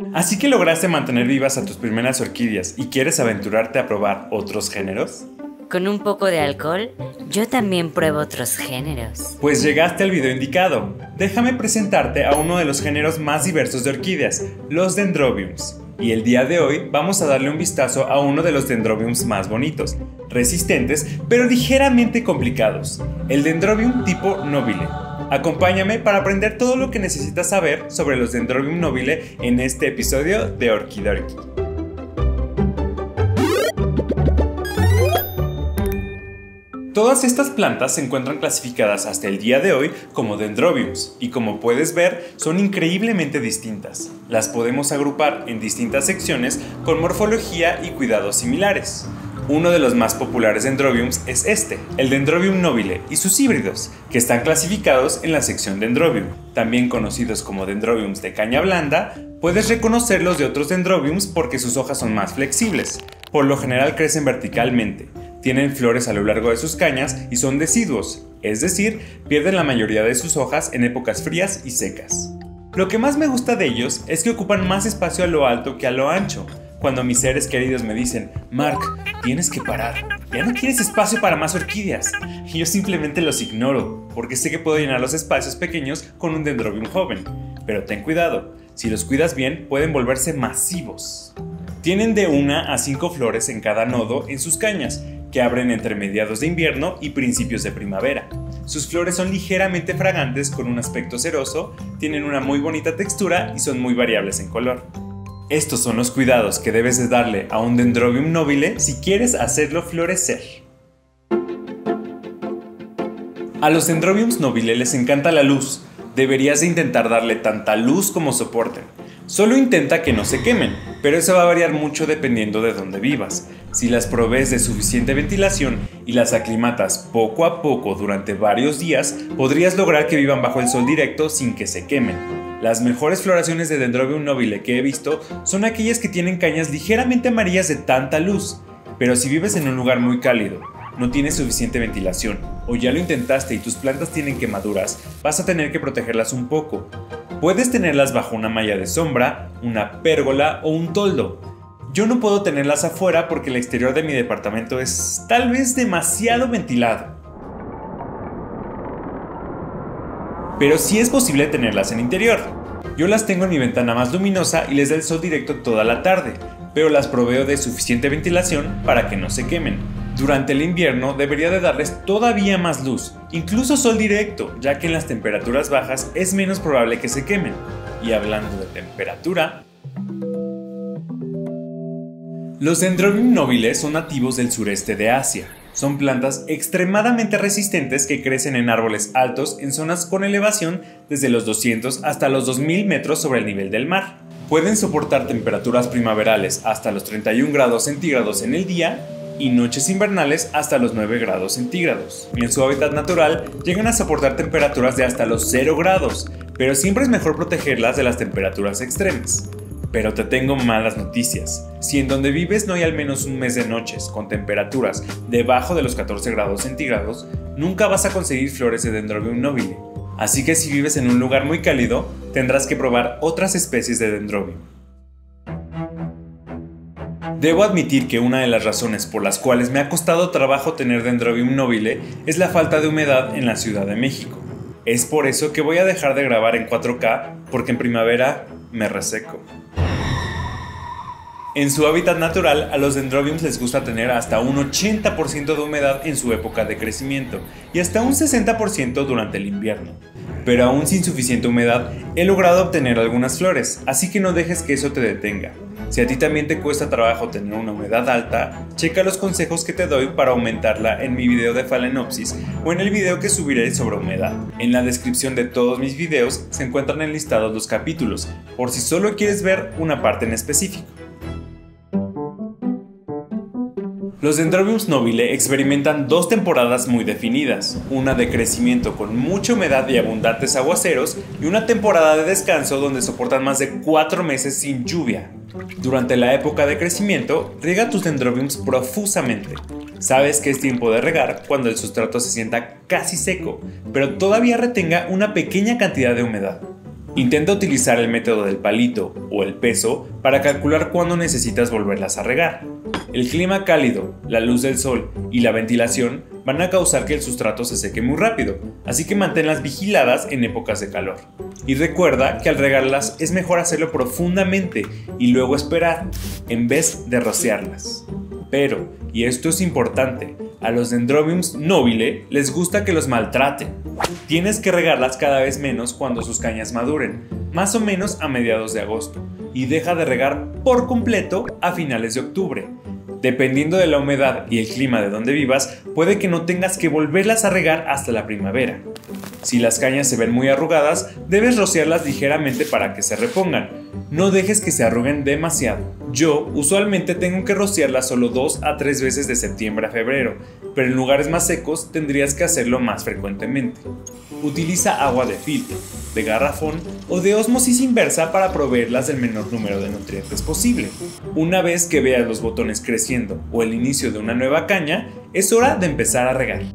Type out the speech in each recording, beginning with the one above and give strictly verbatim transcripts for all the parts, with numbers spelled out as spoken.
¿Así que lograste mantener vivas a tus primeras orquídeas y quieres aventurarte a probar otros géneros? Con un poco de alcohol, yo también pruebo otros géneros. Pues llegaste al video indicado. Déjame presentarte a uno de los géneros más diversos de orquídeas, los Dendrobiums. Y el día de hoy vamos a darle un vistazo a uno de los Dendrobiums más bonitos, resistentes pero ligeramente complicados, el Dendrobium tipo nobile. Acompáñame para aprender todo lo que necesitas saber sobre los Dendrobium nobile en este episodio de Orkidorky. Todas estas plantas se encuentran clasificadas hasta el día de hoy como Dendrobiums y como puedes ver son increíblemente distintas. Las podemos agrupar en distintas secciones con morfología y cuidados similares. Uno de los más populares Dendrobiums es este, el Dendrobium nobile y sus híbridos, que están clasificados en la sección Dendrobium. También conocidos como Dendrobiums de caña blanda, puedes reconocerlos de otros Dendrobiums porque sus hojas son más flexibles. Por lo general crecen verticalmente. Tienen flores a lo largo de sus cañas y son deciduos, es decir, pierden la mayoría de sus hojas en épocas frías y secas. Lo que más me gusta de ellos es que ocupan más espacio a lo alto que a lo ancho. Cuando mis seres queridos me dicen, Mark, tienes que parar, ya no tienes espacio para más orquídeas, y yo simplemente los ignoro, porque sé que puedo llenar los espacios pequeños con un Dendrobium joven. Pero ten cuidado, si los cuidas bien pueden volverse masivos. Tienen de una a cinco flores en cada nodo en sus cañas, que abren entre mediados de invierno y principios de primavera. Sus flores son ligeramente fragantes con un aspecto ceroso, tienen una muy bonita textura y son muy variables en color. Estos son los cuidados que debes de darle a un Dendrobium nobile si quieres hacerlo florecer. A los Dendrobiums nobile les encanta la luz. Deberías de intentar darle tanta luz como soporten. Solo intenta que no se quemen, pero eso va a variar mucho dependiendo de dónde vivas. Si las provees de suficiente ventilación y las aclimatas poco a poco durante varios días, podrías lograr que vivan bajo el sol directo sin que se quemen. Las mejores floraciones de Dendrobium nobile que he visto son aquellas que tienen cañas ligeramente amarillas de tanta luz. Pero si vives en un lugar muy cálido, no tienes suficiente ventilación, o ya lo intentaste y tus plantas tienen quemaduras, vas a tener que protegerlas un poco. Puedes tenerlas bajo una malla de sombra, una pérgola o un toldo. Yo no puedo tenerlas afuera porque el exterior de mi departamento es tal vez demasiado ventilado. Pero sí es posible tenerlas en interior. Yo las tengo en mi ventana más luminosa y les da el sol directo toda la tarde, pero las proveo de suficiente ventilación para que no se quemen. Durante el invierno debería de darles todavía más luz, incluso sol directo, ya que en las temperaturas bajas es menos probable que se quemen. Y hablando de temperatura, los Dendrobium nobile son nativos del sureste de Asia. Son plantas extremadamente resistentes que crecen en árboles altos en zonas con elevación desde los doscientos hasta los dos mil metros sobre el nivel del mar. Pueden soportar temperaturas primaverales hasta los treinta y un grados centígrados en el día y noches invernales hasta los nueve grados centígrados. En su hábitat natural llegan a soportar temperaturas de hasta los cero grados, pero siempre es mejor protegerlas de las temperaturas extremas. Pero te tengo malas noticias. Si en donde vives no hay al menos un mes de noches con temperaturas debajo de los catorce grados centígrados, nunca vas a conseguir flores de Dendrobium nobile. Así que si vives en un lugar muy cálido, tendrás que probar otras especies de Dendrobium. Debo admitir que una de las razones por las cuales me ha costado trabajo tener Dendrobium nobile es la falta de humedad en la Ciudad de México. Es por eso que voy a dejar de grabar en cuatro K, porque en primavera me reseco. En su hábitat natural, a los Dendrobiums les gusta tener hasta un ochenta por ciento de humedad en su época de crecimiento y hasta un sesenta por ciento durante el invierno. Pero aún sin suficiente humedad, he logrado obtener algunas flores, así que no dejes que eso te detenga. Si a ti también te cuesta trabajo tener una humedad alta, checa los consejos que te doy para aumentarla en mi video de Phalaenopsis o en el video que subiré sobre humedad. En la descripción de todos mis videos se encuentran enlistados los capítulos, por si solo quieres ver una parte en específico. Los Dendrobiums nobile experimentan dos temporadas muy definidas, una de crecimiento con mucha humedad y abundantes aguaceros y una temporada de descanso donde soportan más de cuatro meses sin lluvia. Durante la época de crecimiento, riega tus Dendrobiums profusamente. Sabes que es tiempo de regar cuando el sustrato se sienta casi seco, pero todavía retenga una pequeña cantidad de humedad. Intenta utilizar el método del palito o el peso para calcular cuándo necesitas volverlas a regar. El clima cálido, la luz del sol y la ventilación van a causar que el sustrato se seque muy rápido, así que manténlas vigiladas en épocas de calor. Y recuerda que al regarlas es mejor hacerlo profundamente y luego esperar, en vez de rociarlas. Pero, y esto es importante, a los Dendrobiums nobile les gusta que los maltraten. Tienes que regarlas cada vez menos cuando sus cañas maduren, más o menos a mediados de agosto, y deja de regar por completo a finales de octubre. Dependiendo de la humedad y el clima de donde vivas, puede que no tengas que volverlas a regar hasta la primavera. Si las cañas se ven muy arrugadas, debes rociarlas ligeramente para que se repongan. No dejes que se arruguen demasiado. Yo usualmente tengo que rociarlas solo dos a tres veces de septiembre a febrero, pero en lugares más secos tendrías que hacerlo más frecuentemente. Utiliza agua de filtro, de garrafón o de ósmosis inversa para proveerlas del menor número de nutrientes posible. Una vez que veas los botones creciendo o el inicio de una nueva caña, es hora de empezar a regar.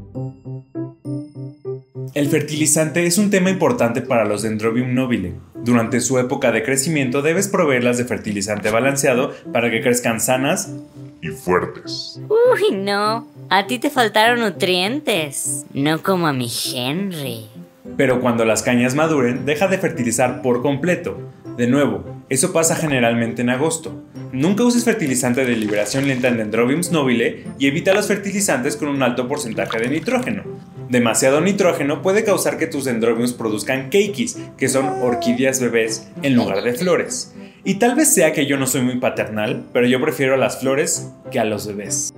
El fertilizante es un tema importante para los Dendrobium nobile. Durante su época de crecimiento debes proveerlas de fertilizante balanceado para que crezcan sanas y fuertes. Uy, no. A ti te faltaron nutrientes, no como a mi Henry. Pero cuando las cañas maduren, deja de fertilizar por completo. De nuevo, eso pasa generalmente en agosto. Nunca uses fertilizante de liberación lenta en Dendrobiums nobile y evita los fertilizantes con un alto porcentaje de nitrógeno. Demasiado nitrógeno puede causar que tus Dendrobiums produzcan keikis, que son orquídeas bebés, en lugar de flores. Y tal vez sea que yo no soy muy paternal, pero yo prefiero a las flores que a los bebés.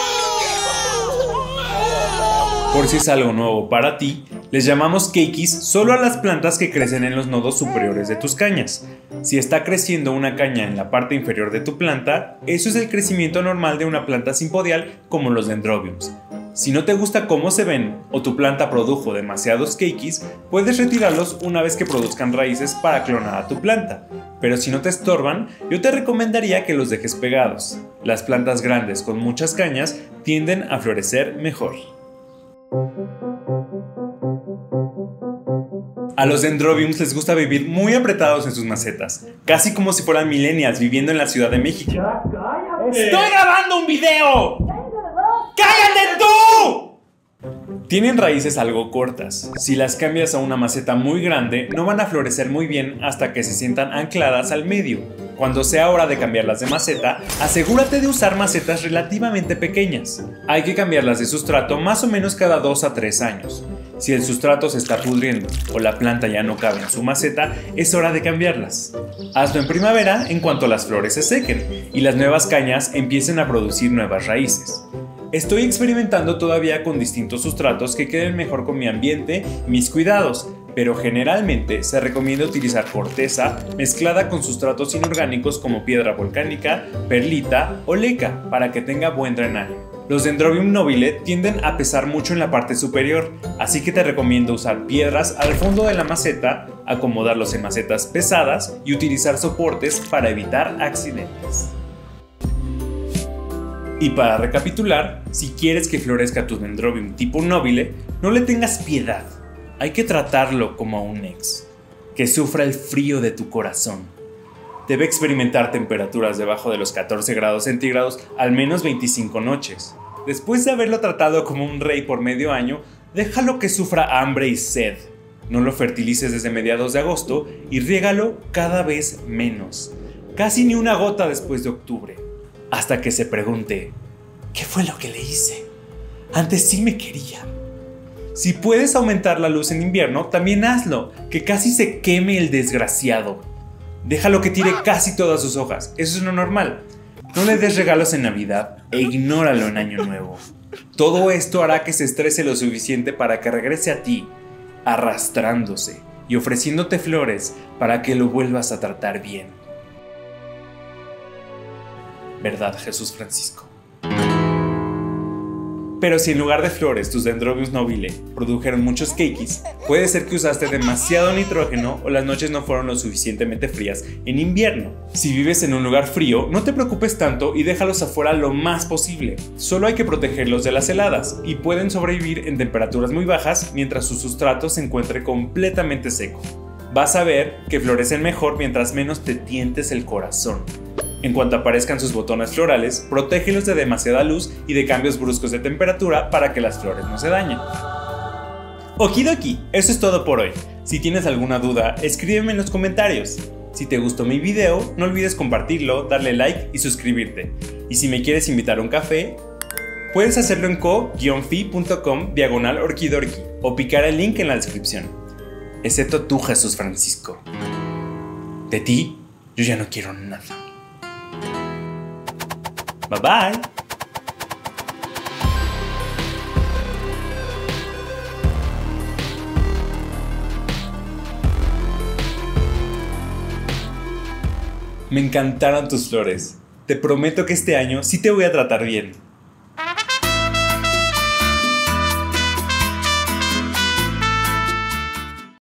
Por si es algo nuevo para ti, les llamamos keikis solo a las plantas que crecen en los nodos superiores de tus cañas. Si está creciendo una caña en la parte inferior de tu planta, eso es el crecimiento normal de una planta simpodial como los Dendrobiums. Si no te gusta cómo se ven o tu planta produjo demasiados keikis, puedes retirarlos una vez que produzcan raíces para clonar a tu planta. Pero si no te estorban, yo te recomendaría que los dejes pegados. Las plantas grandes con muchas cañas tienden a florecer mejor. A los Dendrobiums les gusta vivir muy apretados en sus macetas, casi como si fueran millennials viviendo en la Ciudad de México. ¡Ya cállate! ¡Estoy grabando un video! ¡Cállate tú! Tienen raíces algo cortas. Si las cambias a una maceta muy grande, no van a florecer muy bien hasta que se sientan ancladas al medio. Cuando sea hora de cambiarlas de maceta, asegúrate de usar macetas relativamente pequeñas. Hay que cambiarlas de sustrato más o menos cada dos a tres años. Si el sustrato se está pudriendo o la planta ya no cabe en su maceta, es hora de cambiarlas. Hazlo en primavera en cuanto las flores se sequen y las nuevas cañas empiecen a producir nuevas raíces. Estoy experimentando todavía con distintos sustratos que queden mejor con mi ambiente y mis cuidados, pero generalmente se recomienda utilizar corteza mezclada con sustratos inorgánicos como piedra volcánica, perlita o leca para que tenga buen drenaje. Los Dendrobium nobile tienden a pesar mucho en la parte superior, así que te recomiendo usar piedras al fondo de la maceta, acomodarlos en macetas pesadas y utilizar soportes para evitar accidentes. Y para recapitular, si quieres que florezca tu Dendrobium tipo nobile, no le tengas piedad. Hay que tratarlo como a un ex, que sufra el frío de tu corazón. Debe experimentar temperaturas debajo de los catorce grados centígrados al menos veinticinco noches. Después de haberlo tratado como un rey por medio año, déjalo que sufra hambre y sed. No lo fertilices desde mediados de agosto y riégalo cada vez menos. Casi ni una gota después de octubre. Hasta que se pregunte, ¿qué fue lo que le hice? Antes sí me quería. Si puedes aumentar la luz en invierno, también hazlo, que casi se queme el desgraciado. Déjalo que tire casi todas sus hojas, eso es lo normal. No le des regalos en Navidad e ignóralo en Año Nuevo. Todo esto hará que se estrese lo suficiente para que regrese a ti, arrastrándose y ofreciéndote flores para que lo vuelvas a tratar bien. ¿Verdad, Jesús Francisco? Pero si en lugar de flores tus Dendrobiums nobile produjeron muchos keikis, puede ser que usaste demasiado nitrógeno o las noches no fueron lo suficientemente frías en invierno. Si vives en un lugar frío, no te preocupes tanto y déjalos afuera lo más posible. Solo hay que protegerlos de las heladas y pueden sobrevivir en temperaturas muy bajas mientras su sustrato se encuentre completamente seco. Vas a ver que florecen mejor mientras menos te tientes el corazón. En cuanto aparezcan sus botones florales, protégelos de demasiada luz y de cambios bruscos de temperatura para que las flores no se dañen. Okidoki, eso es todo por hoy. Si tienes alguna duda, escríbeme en los comentarios. Si te gustó mi video, no olvides compartirlo, darle like y suscribirte. Y si me quieres invitar a un café, puedes hacerlo en ko-fi.com diagonal orkidorki o picar el link en la descripción. Excepto tú, Jesús Francisco. De ti, yo ya no quiero nada. Bye bye. Me encantaron tus flores. Te prometo que este año sí te voy a tratar bien.